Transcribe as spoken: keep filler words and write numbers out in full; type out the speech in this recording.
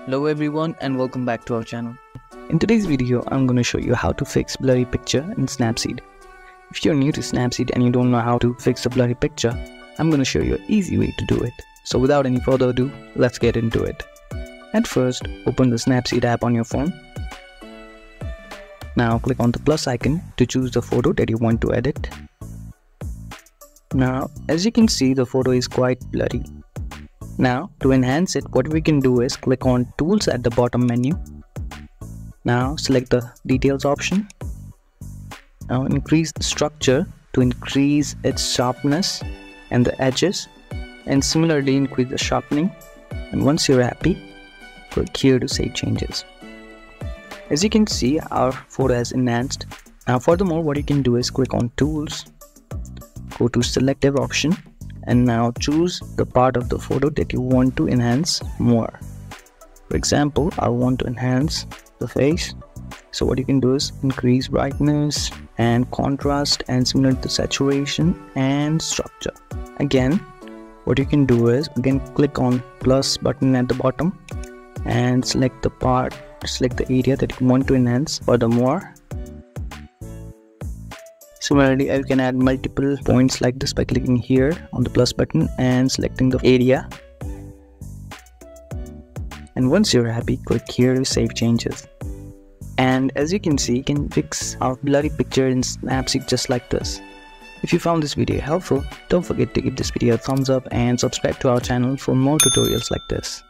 Hello everyone and welcome back to our channel. In today's video, I'm going to show you how to fix blurry picture in Snapseed. If you're new to Snapseed and you don't know how to fix a blurry picture, I'm going to show you an easy way to do it. So without any further ado, let's get into it. At first, open the Snapseed app on your phone. Now click on the plus icon to choose the photo that you want to edit. Now, as you can see, the photo is quite blurry. Now, to enhance it, what we can do is click on Tools at the bottom menu. Now, select the Details option. Now, increase the structure to increase its sharpness and the edges, and similarly increase the sharpening. And once you're happy, click here to save changes. As you can see, our photo has enhanced. Now, furthermore, what you can do is click on Tools, go to Selective option, and now choose the part of the photo that you want to enhance more. For example, I want to enhance the face. So what you can do is increase brightness and contrast and similar to saturation and structure. Again, what you can do is again click on plus button at the bottom and select the part, select the area that you want to enhance. Furthermore, similarly, you can add multiple points like this by clicking here on the plus button and selecting the area. And once you're happy, click here to save changes. And as you can see, you can fix our blurry picture in Snapseed just like this. If you found this video helpful, don't forget to give this video a thumbs up and subscribe to our channel for more tutorials like this.